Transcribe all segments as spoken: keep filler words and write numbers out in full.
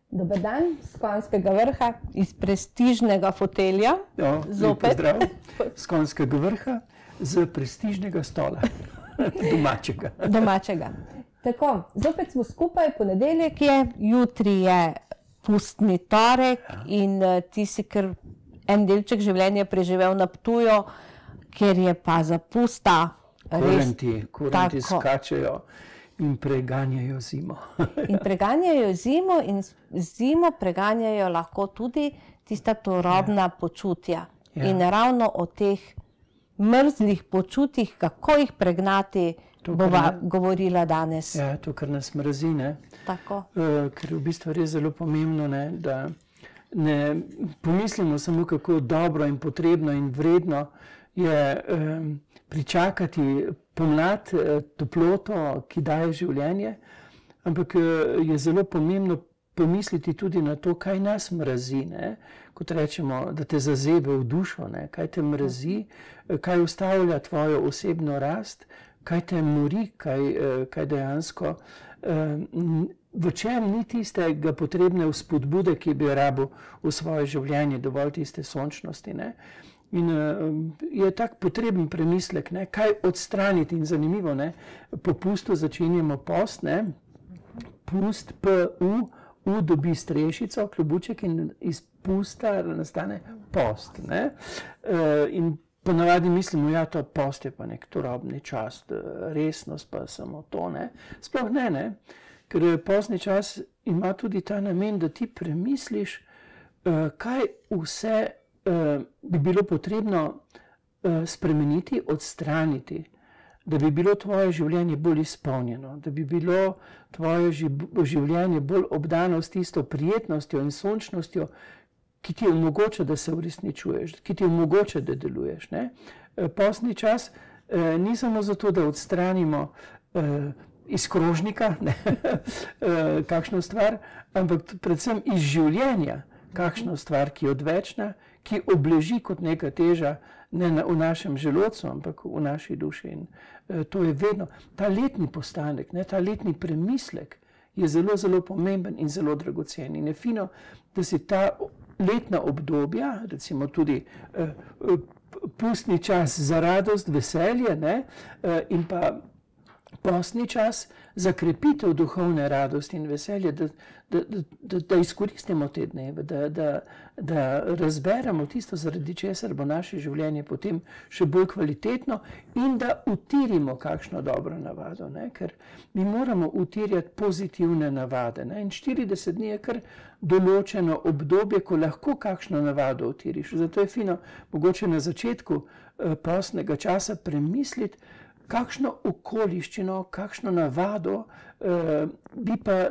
Dober dan, z Konjskega vrha, iz prestižnega fotelja. Jo, Zopet. Pozdrav, z Konjskega vrha, z prestižnega stola, domačega. Domačega. Tako, zopet smo skupaj, ponedeljek je, jutri je pustni torek in uh, ti si kar en delček življenja preživel na Ptuju, kjer je pa zapusta. Kurenti, kurenti skačejo in preganjajo zimo. In preganjajo zimo in zimo preganjajo lahko tudi tista turobna ja. počutja. Ja. In ravno o teh mrzlih počutjih, kako jih pregnati, to, bova ne, govorila danes. Ja, to, kar nas mrzi, ne? Tako. Uh, ker je v bistvu res zelo pomembno, ne, da ne pomislimo samo, kako dobro in potrebno in vredno je um, pričakati pomlad, toploto, ki daje življenje, ampak je zelo pomembno pomisliti tudi na to, kaj nas mrazi, ne? Kot rečemo, da te zazebe v dušo, ne? Kaj te mrazi, kaj ustavlja tvojo osebno rast, kaj te mori, kaj, kaj dejansko, v čem ni tistega potrebne vzpodbude, ki bi jo rabil v svoje življenje, dovolj tiste sončnosti, ne? In uh, je tak potreben premislek, ne, kaj odstraniti in zanimivo, ne, po pustu začenjamo post, ne, pust, P, U, U dobi strešico, klobuček in iz pusta nastane post, ne, uh, in ponavadi mislimo, ja, to post je pa nek turobni čas, resnost pa samo to, ne, sploh ne, ne, ker postni čas ima tudi ta namen, da ti premisliš, uh, kaj vse Uh, bi bilo potrebno uh, spremeniti, odstraniti, da bi bilo tvoje življenje bolj izpolnjeno, da bi bilo tvoje življenje bolj obdano s tisto prijetnostjo in sončnostjo, ki ti omogoča, da se uresničuješ, ki ti omogoča, da deluješ. Ne? Uh, postni čas uh, ni samo zato, da odstranimo uh, iz krožnika ne? uh, kakšno stvar, ampak predvsem iz življenja kakšno stvar, ki je odvečna, ki obleži kot neka teža, ne na, v našem želodcu, ampak v naši duši. In e, to je vedno, ta letni postanek, ne, ta letni premislek je zelo, zelo pomemben in zelo dragocen. In je fino, da si ta letna obdobja, recimo tudi e, pustni čas za radost, veselje, ne, e, in pa postni čas za krepitev duhovne radosti in veselja, da, da, da, da izkoristimo te dneve, da, da, da razberemo tisto, zaradi česar bo naše življenje potem še bolj kvalitetno in da utirimo kakšno dobro navado, ne? Ker mi moramo utirjati pozitivne navade. Ne? In štirideset dni je kar določeno obdobje, ko lahko kakšno navado utiriš. Zato je fino mogoče na začetku eh, postnega časa premisliti, kakšno okoliščino, kakšno navado eh, bi pa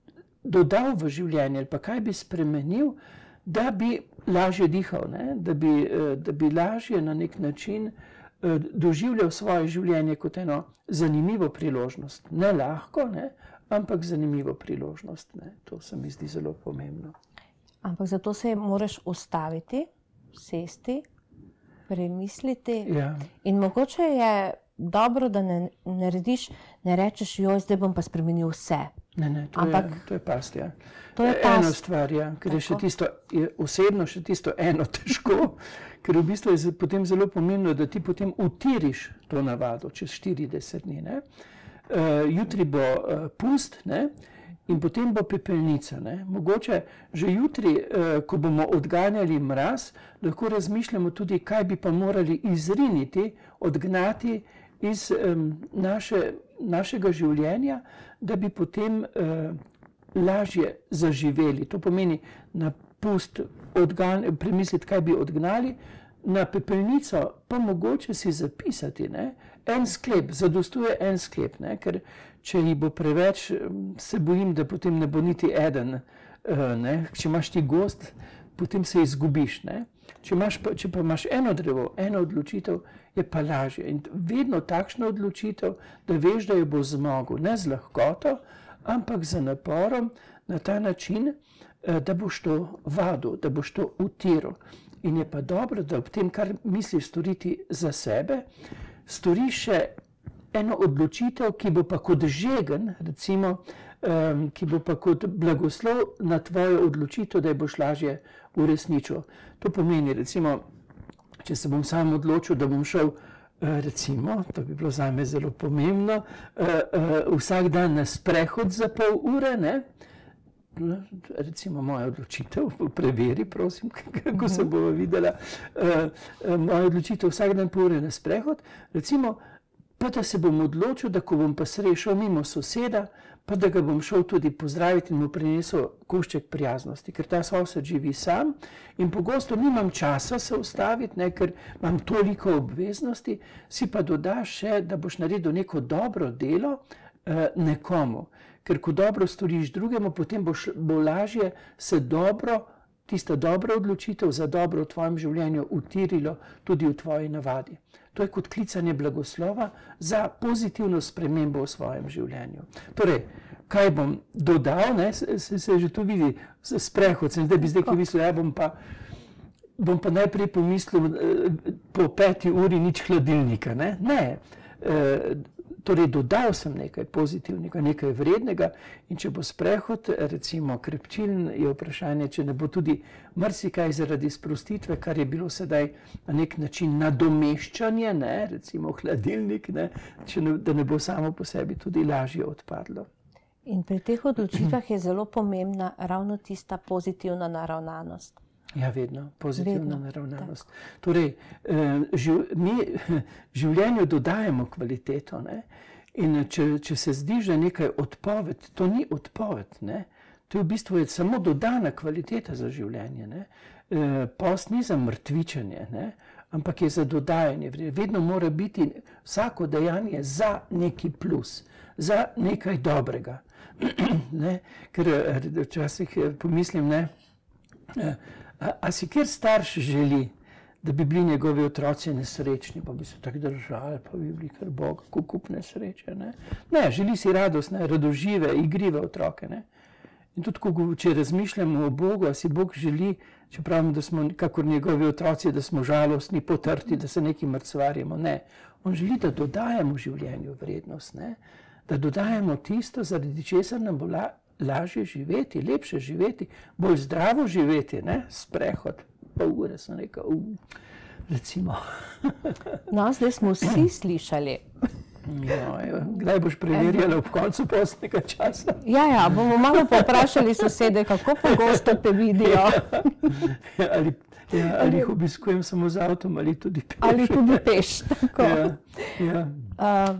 dodal v življenje ali pa kaj bi spremenil, da bi lažje dihal, ne? Da bi, eh, da bi lažje na nek način eh, doživljal svoje življenje kot eno zanimivo priložnost. Ne lahko, ne? Ampak zanimivo priložnost. Ne? To se mi zdi zelo pomembno. Ampak zato se moraš ustaviti, sesti, premisliti ja. In mogoče je dobro, da ne narediš, ne rečeš, joj, zdaj bom pa spremenil vse. Ne, ne, to, Ampak, je, to je past, ja. To je past. Eno stvar, ja, ker je še tisto, je osebno še tisto eno težko, ker v bistvu je potem zelo pomembno, da ti potem utiriš to navado čez štirideset dni, ne. Uh, jutri bo uh, pust, ne, in potem bo pepelnica, ne. Mogoče že jutri, uh, ko bomo odganjali mraz, lahko razmišljamo tudi, kaj bi pa morali izriniti, odgnati iz um, naše, našega življenja, da bi potem uh, lažje zaživeli. To pomeni na pust odgan, premisliti, kaj bi odgnali, na pepelnico pa mogoče si zapisati, ne? En sklep, zadostuje en sklep, ne? Ker če jih bo preveč, se bojim, da potem ne bo niti eden. Uh, ne? Če imaš ti gozd, potem se izgubiš. Ne? Če, imaš pa, če pa imaš eno drevo, eno odločitev, je pa lažje. In vedno takšna odločitev, da veš, da jo bo zmogel, ne z lahkoto, ampak z naporom na ta način, da boš to vadil, da boš to utiral. In je pa dobro, da ob tem, kar misliš storiti za sebe, storiš še eno odločitev, ki bo pa kot žegen, recimo, um, ki bo pa kot blagoslov na tvojo odločitev, da jo boš lažje uresničil. To pomeni, recimo, če se bom sam odločil, da bom šel, recimo, to bi bilo zame zelo pomembno, uh, uh, vsak dan na sprehod za pol ure, ne? Recimo moja odločitev, preveri, prosim, kako se bomo videla, uh, uh, moja odločitev vsak dan pol ure na sprehod, recimo, pa da se bom odločil, da ko bom pa srešal mimo soseda, pa da ga bom šel tudi pozdraviti in mu prinesel košček prijaznosti, ker ta sosed živi sam in pogosto nimam časa se ustaviti, ne, ker imam toliko obveznosti, si pa dodaš še, da boš naredil neko dobro delo eh, nekomu, ker ko dobro storiš drugemu, potem boš, bo lažje se dobro, tista dobra odločitev za dobro v tvojem življenju utirilo tudi v tvoji navadi. To je kot klicanje blagoslova za pozitivno spremembo v svojem življenju. Torej, kaj bom dodal, ne, se, se že tu vidi, sprehod, sem zdaj bi zdaj, ki mislil, ja, bom pa, bom pa najprej pomislil po peti uri nič hladilnika, ne, ne. E, torej, dodal sem nekaj pozitivnega, nekaj vrednega in če bo sprehod, recimo krepčilen, je vprašanje, če ne bo tudi marsikaj zaradi sprostitve, kar je bilo sedaj na nek način nadomeščanje, ne, recimo hladilnik, ne, če ne, da ne bo samo po sebi tudi lažje odpadlo. In pri teh odločitvah je zelo pomembna ravno tista pozitivna naravnanost. Ja, vedno, pozitivna vedno. Naravnanost. Torej, živ, mi življenju dodajemo kvaliteto, ne? In če, če se zdi, že nekaj odpoved, to ni odpoved, ne? To je v bistvu je samo dodana kvaliteta za življenje, ne? Post ni za mrtvičenje, ne? Ampak je za dodajanje. Vedno mora biti vsako dejanje za neki plus, za nekaj dobrega. Ne? Ker včasih pomislim, ne? A, a si kjer starš želi, da bi bili njegovi otroci nesrečni, pa bi se tako držali, pa bi bili kar Bog, kako kup nesreče, ne? Ne, želi si radostne, radožive, igrive otroke, ne? In tudi, ko, če razmišljamo o Bogu, a si Bog želi, če pravimo, da smo kakor njegovi otroci, da smo žalostni, potrti, da se nekaj mrcvarimo, ne. On želi, da dodajemo življenju vrednost, ne? Da dodajemo tisto, zaradi česar nam bo la, lažje živeti, lepše živeti, bolj zdravo živeti, ne? Sprehod, pol ure sem rekel, uh, recimo. No, zdaj smo vsi slišali. No, kdaj boš preverjala ob koncu postnega časa? Ja, ja, bomo malo poprašali sosede, kako pogosto te vidijo. Ja, ali, ja, ali jih obiskujem samo z avtom, ali tudi peš. Ali tudi peš, tako. Ja, ja. Uh,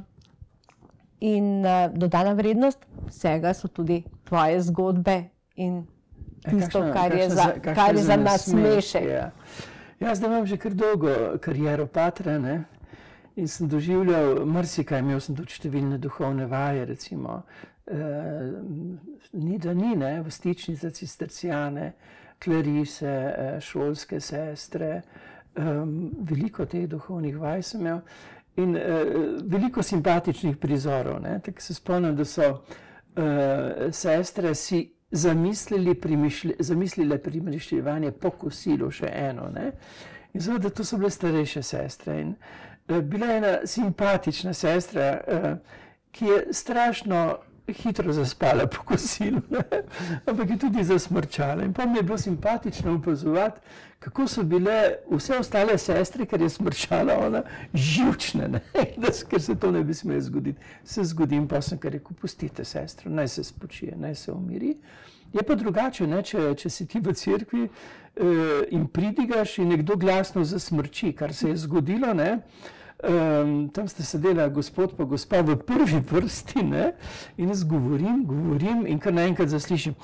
in uh, dodana vrednost vsega so tudi tvoje zgodbe in tisto, kakšna, kar, je za, kakšna, kar je za nas smešek. Ja. Ja, zdaj imam že kar dolgo kariero patra, ne? In sem doživljal marsikaj, imel sem tudi številne duhovne vaje, recimo, eh, ni da ni, ne, v stičnice cistercijane, klarise, eh, šolske sestre, eh, veliko teh duhovnih vaj sem imel in eh, veliko simpatičnih prizorov, ne, tako se spomnim, da so eh, sestre si zamislili primišlj, zamislile primišljevanje po kosilu še eno, ne, in seveda to so bile starejše sestre in bila je ena simpatična sestra, ki je strašno hitro zaspala po kosilu, ne? Ampak je tudi zasmrčala. In pa mi je bilo simpatično opazovati, kako so bile vse ostale sestre, ker je smrčala ona, živčne, ne? Ker se to ne bi smelo zgoditi. Se zgodi in pa sem kar rekel, pustite sestro, naj se spočije, naj se umiri. Je pa drugače, ne? Če, če si ti v cerkvi eh, in pridigaš in nekdo glasno zasmrči, kar se je zgodilo, ne? Um, tam sta sedela gospod pa gospa v prvi vrsti, ne? In jaz govorim, govorim in kar naenkrat zaslišim.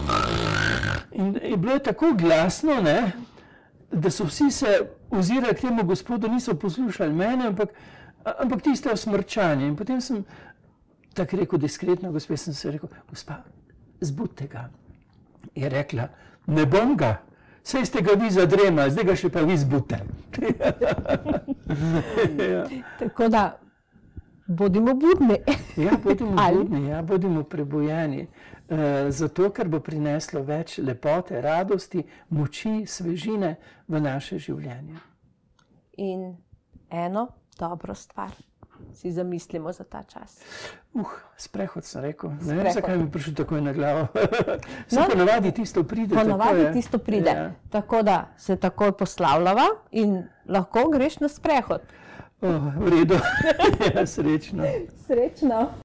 In je bilo tako glasno, ne? Da so vsi se ozirali k temu gospodu, niso poslušali mene, ampak, ampak tisto smrčanje. In potem sem tako rekel diskretno, gospe, sem se rekel, gospa, zbudite ga. Je rekla, ne bom ga. Saj ste ga vi zadremali, zdaj ga še pa vi zbudite. Ja. Tako da, bodimo budni. Ja, bodimo budni, ja, bodimo prebujeni. E, zato, ker bo prineslo več lepote, radosti, moči, svežine v naše življenje. In eno dobro stvar. si zamislimo za ta čas? Uh, sprehod sem rekel. Ne vem, zakaj mi prišel takoj na glavo. Se No, ponavadi tisto pride. Ponavadi tako je. tisto pride. Ja. Tako da se takoj poslavljava in lahko greš na sprehod. Oh, v redu. Ja, srečno. Srečno.